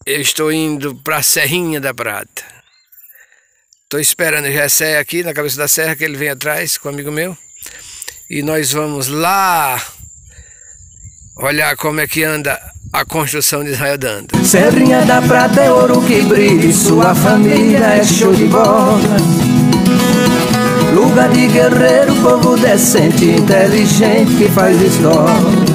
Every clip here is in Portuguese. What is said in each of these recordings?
Eu estou indo para a Serrinha da Prata. Estou esperando o Gessé aqui na cabeça da serra, que ele vem atrás com um amigo meu. E nós vamos lá olhar como é que anda a construção de Israel Dantas. Serrinha da Prata é ouro que brilha, sua família é show de bola. Lugar de guerreiro, povo decente, inteligente que faz história.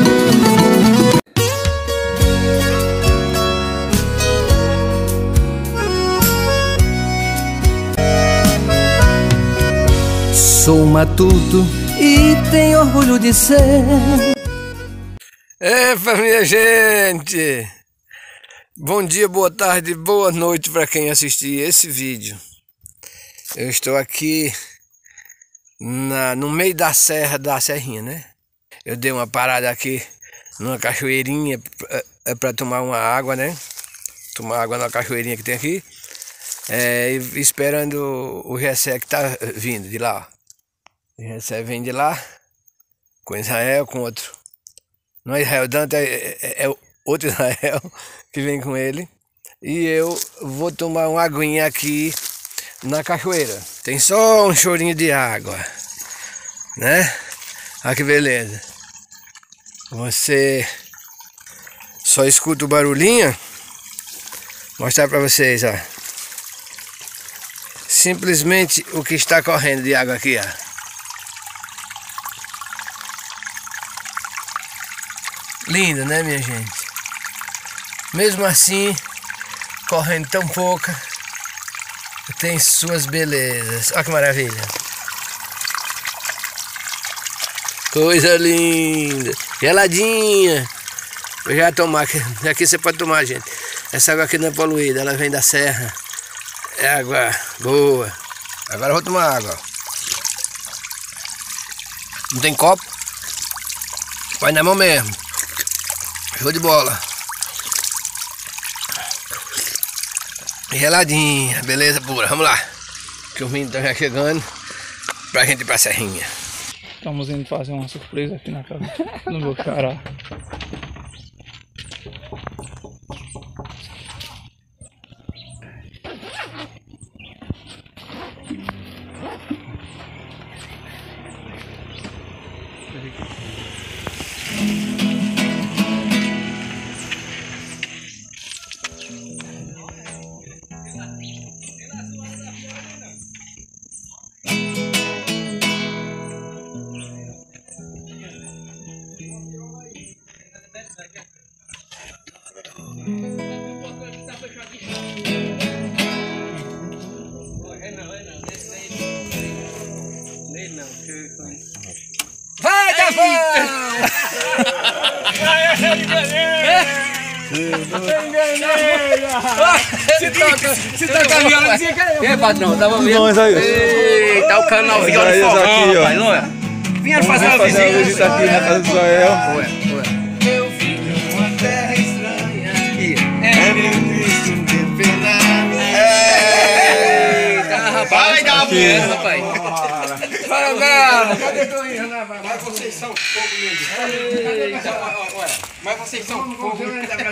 Sou matuto e tenho orgulho de ser. Epa, minha gente! Bom dia, boa tarde, boa noite para quem assistir esse vídeo. Eu estou aqui no meio da serra, da serrinha, né? Eu dei uma parada aqui numa cachoeirinha para tomar uma água, né? Tomar água na cachoeirinha que tem aqui. Esperando o Gessé que tá vindo de lá, ó. O Gessé vem de lá com Israel, com outro. Não é Israel Dantas, é outro Israel que vem com ele. E eu vou tomar uma aguinha aqui na cachoeira. Tem só um chorinho de água, né? Olha que beleza. Você só escuta o barulhinho. Vou mostrar para vocês, ó. Simplesmente o que está correndo de água aqui, ó. Lindo, né, minha gente? Mesmo assim, correndo tão pouca, tem suas belezas. Olha que maravilha. Coisa linda. Geladinha. Eu já vou tomar. Aqui você pode tomar, gente. Essa água aqui não é poluída, ela vem da serra. É água boa. Agora eu vou tomar água. Não tem copo? Vai na mão mesmo. Show de bola. Geladinha, beleza pura. Vamos lá. Que os meninos estão já chegando pra gente ir pra serrinha. Estamos indo fazer uma surpresa aqui na casa do meu xará. Vai, Davão! Se toca a violazinha, cadê? E patrão, tava vendo? Eita, o canal Viola de Fogão, rapaz, não é? Vinha fazer uma visita aqui na casa do Israel. Eu vim de uma terra estranha. É meu Cristo me Eita, rapaz. Vai dar mulher, rapaz. Fala, cara. Cadê que eu ia, né? Mas vocês são fogo mesmo. Mas vocês são fogo.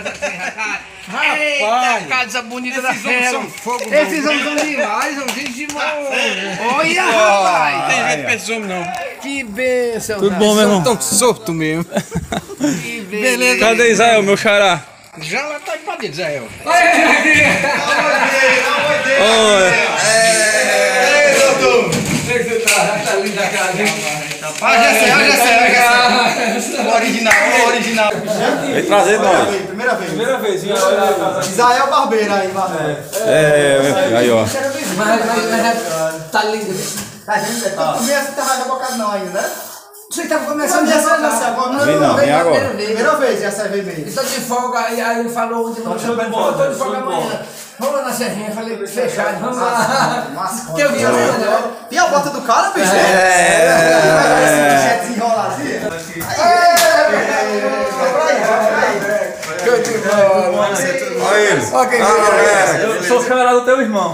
Rapaz, casa bonita da fera. Esses homens são demais, são gente demais. Olha, rapaz. Tem jeito pra esses homens, não. Que bênção. Tudo bom, meu irmão? Tão solto mesmo. Que beleza. Cadê Israel, meu xará? Já lá tá pra dentro, Israel. Tá linda a casa. Original. Vem trazer nós. Primeira vez. Israel Barbeiro aí, Aí, ó. Mas tá lindo. Tá vendo? Tu começa, tava rebocado não ainda, né? Você tava começando a Vem não, vem agora. Primeira vez, essa veio mesmo. Estou de folga, aí ele falou ontem, não, estou de folga amanhã. Vamos lá na serrinha, eu falei, fechado, vamos lá. Que eu vi a né? E a bota do cara, bicho? Desenroladinho. Olha ele. Eu sou o xará do teu irmão.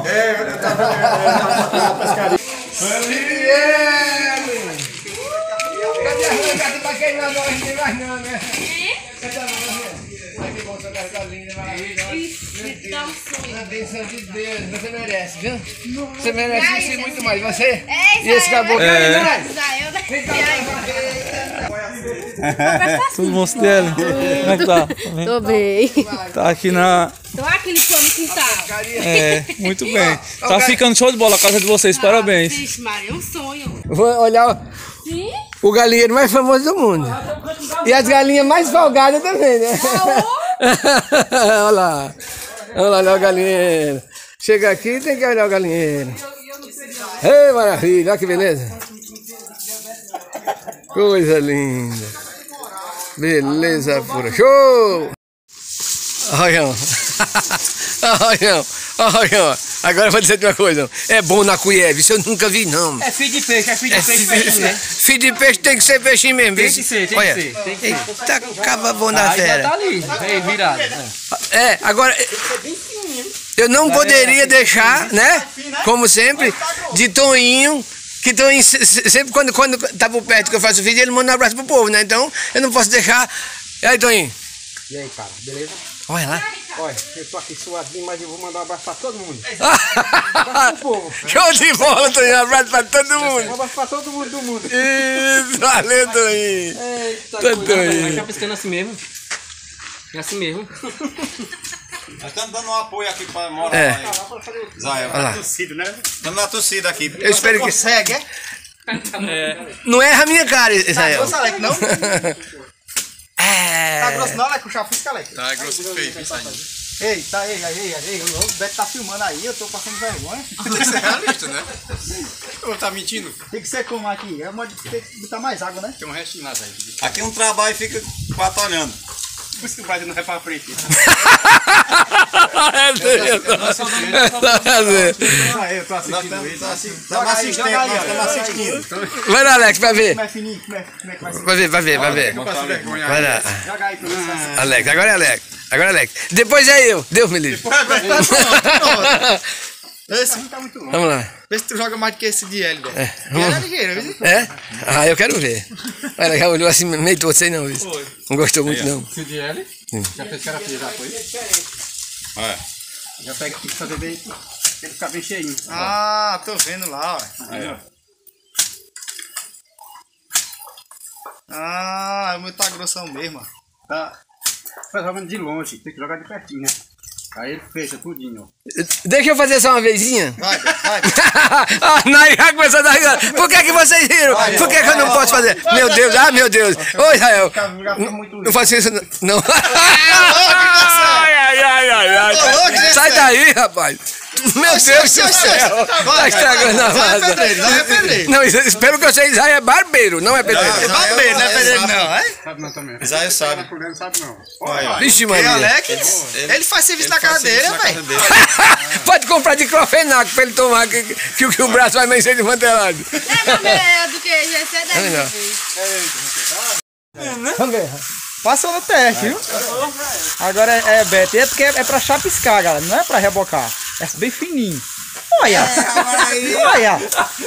Cadê a rua? Cadê pra quem não tem mais não, né? Cadê a rua? Aqui bom, essa casa linda, maravilhosa. Na bênção de Deus, você merece, viu? Você merece isso e muito mais. Você e esse caboclo aí, né? Tudo bom, Cielo? Como é que tá? Tô bem. Tá aqui na... Tô aqui limpando o quintal. É, muito bem. Tá ficando show de bola a casa de vocês, parabéns. Vixe, Maria, é um sonho. Vou olhar o galinheiro mais famoso do mundo. E as galinhas mais folgadas também, né? Olha lá. Olha o galinheiro. Chega aqui, tem que olhar o galinheiro. Ei, maravilha, olha que beleza. Coisa linda. Beleza pura. Show! Olha, olha. Agora eu vou dizer uma coisa. É bom na colher, isso eu nunca vi, não. É filho de peixe, peixe, né? Filho de peixe tem que ser peixinho mesmo. Tem que ser. Eita, cava bom na fera. Já tá ali, virado. Agora, eu não poderia deixar, né, como sempre, de Toninho, que Toninho, sempre quando tá por perto que eu faço vídeo, ele manda um abraço pro povo, né, então eu não posso deixar. E aí, Toninho? E aí, cara, beleza? Olha lá. Olha, eu tô aqui suadinho, mas eu vou mandar um abraço pra todo mundo. Abraço pro povo. Show de bola, Toninho, um abraço pra todo mundo. Um abraço pra todo mundo do mundo. Isso, valeu, Toninho. Eita, Toninho. tá piscando assim mesmo. É assim mesmo. Nós estamos dando um apoio aqui para morar É. lá aí. Israel. Olha lá. Estamos na torcida aqui. Eu espero que... Consegue, é? Não erra a minha cara, Israel. Grosso, Alec, não? É. Tá grosso não, Alec? O chafisca, Alec. Tá grosso feio, isso aí. Ei, o Beto tá filmando aí, eu tô passando vergonha. Tem que ser realista, né? Eu vou tá mentindo. Tem que ser como aqui, tem que botar mais água, né? Tem um restinho lá, velho. Aqui um trabalho e fica 4 olhando. Por isso que o Brasil não vai pra frente. Eu tô assistindo isso. Estamos assistindo. Vai lá, Alex, vai ver. Como é fininho, como é que vai ser? Vai ver. Botar vergonha Vai lá. Joga aí pra ver se vai ser. Alex, agora é Alex. Depois é eu. Deus me livre. Esse não tá muito longe. Vamos lá. Vê se tu joga mais do que esse de L, velho. Vamos. É ligeiro, viu? É? Ah, eu quero ver. Ela já olhou assim, meio torto, sei não, viu? Não gostou muito, não. Esse de L? Já fez terapia, já foi? Olha. Já pega aqui pra fazer bem. Tem que ficar bem cheinho. Ah, tô vendo lá, ó. Aí, ó. Ah, o meu tá grossão mesmo, ó. Tá jogando de longe, tem que jogar de pertinho, né? Aí ele fecha tudinho, ó. Deixa eu fazer só uma vezinha. Vai. Ah, Nai já começou a dar risada. Por que vocês riram? Por que eu não posso fazer? Meu Deus, meu Deus. Ô, Israel. Não faça isso, não. Ai. Sai daí, rapaz. Meu Deus do céu. Tá estragando a massa. Não, pelo que eu sei, Israel é barbeiro, não é pedreiro. É barbeiro, não é pedreiro, não, é? Sabe não também. Israel sabe. Não sabe não. Olha. Vixe, E Maria. Alex, ele faz serviço na cadeira, velho. Pode comprar diclofenaco pra ele tomar, que o braço vai mais ser desmantelado. É melhor do que GC É melhor. Vamos ver. Passou no teste, viu? Agora é Beto. É porque é pra chapiscar, galera. Não é pra rebocar. É bem fininho. Olha! Olha!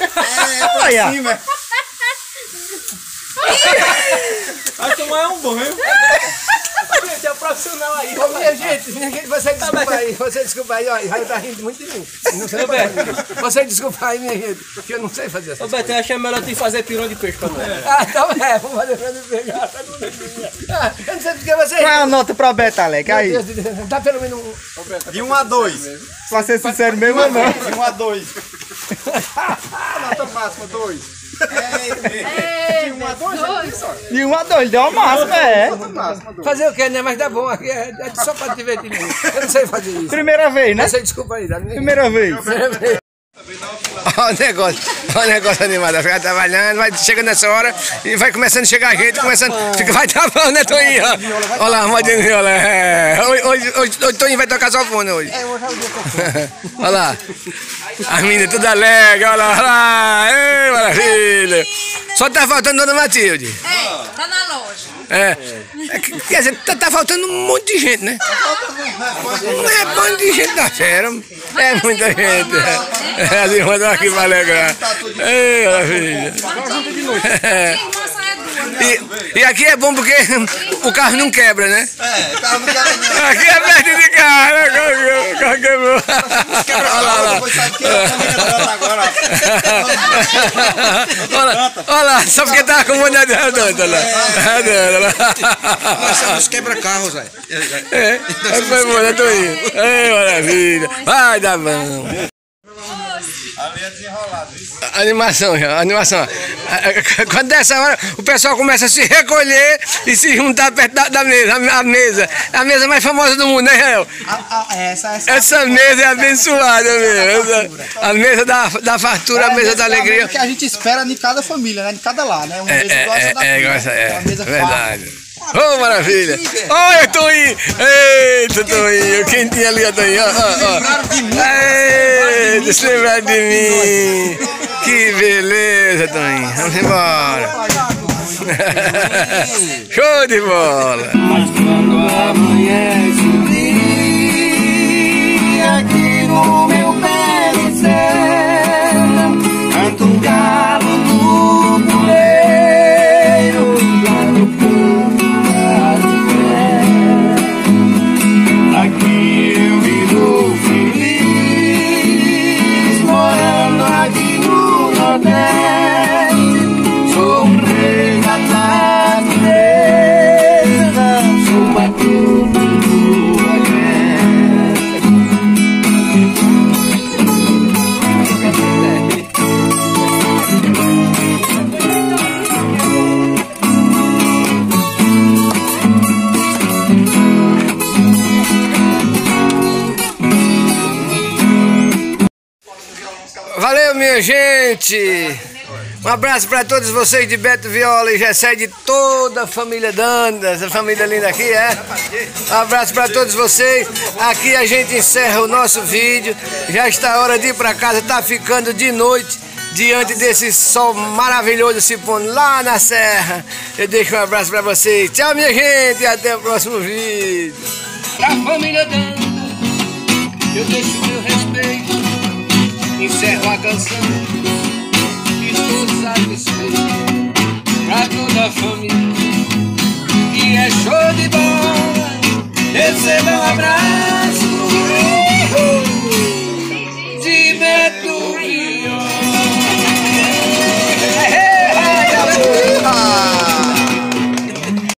Vai tomar um banho. Gente, é profissional aí. Ô, minha gente, você desculpa aí, ó, Israel tá rindo muito de mim. Não sei você desculpa aí, minha gente, que eu não sei fazer essa Ô, Beto, eu achei melhor tu fazer pirão de peixe pra nós. Ah, então vamos fazer pra não pegar. Eu não sei porque você... Qual é a nota pra Beto, Alec? Aí. Dá pelo menos um... De 1 a 2. Pra ser sincero mesmo, não. De 1 a 2. Nota máxima, 2. De 1 a 2? De 1 a 2, deu uma máxima, é. Fazer o quê, né? Mas dá bom aqui, é só pra divertir mesmo. Eu não sei fazer isso. Primeira vez, né? Você desculpa aí, dá Primeira vez. Olha o negócio animado, vai ficar trabalhando, vai chegando nessa hora e vai começando a chegar gente, vai tá bom, né, Toninho? Olha lá, armadinho viola. Hoje Toninho vai tocar sanfona hoje. Olha lá, as meninas tudo alegre, olha lá, ei, maravilha. Só tá faltando Dona Matilde. Ei, tá na loja. Quer dizer, tá faltando um monte de gente, né? Não é monte de gente da fera, é muita gente. As irmãs estão aqui pra alegrar. Ei, maravilha. Quem moça é duas. E aqui é bom porque o carro não quebra, né? É, o carro não quebra não. Aqui é perto de casa, o carro quebrou. Olha lá, só porque tava com vontade de redonda lá. Nós somos quebra-carros, velho. Foi bom, eu tô indo. Maravilha. Vai dar bom. Ali é desenrolado, isso. Animação, já, animação. Quando dessa hora o pessoal começa a se recolher e se juntar perto da mesa, a mesa mais famosa do mundo, né, Israel? Essa mesa é abençoada mesmo. A mesa da fartura, a mesa da alegria. É o que a gente espera de cada família, né? De cada lar, né? Uma mesa igual essa daqui, é uma mesa verdade. Oh, maravilha! Olha, Toninho! Eita, Toninho! Quem tinha ali a Toninho? Eita, se lembrar de mim! Que beleza, Toninho! Vamos embora! Show de bola! Mas quando amanhece o dia aqui no meu pé do céu, canta um galo no poeiro lá no fundo do céu. Aqui eu vivo feliz, morando aqui no Nordeste. Sou um rei da natureza, sou batudo do agreste. Valeu, minha gente! Um abraço para todos vocês de Beto Viola e Gessé, de toda a família Danda, essa família linda aqui, Um abraço para todos vocês. Aqui a gente encerra o nosso vídeo. Já está a hora de ir para casa, tá ficando de noite, diante desse sol maravilhoso se pondo lá na serra. Eu deixo um abraço para vocês. Tchau, minha gente, e até o próximo vídeo. Pra família Danda, eu deixo o meu respeito, encerro a canção. Estou satisfeito pra toda a família.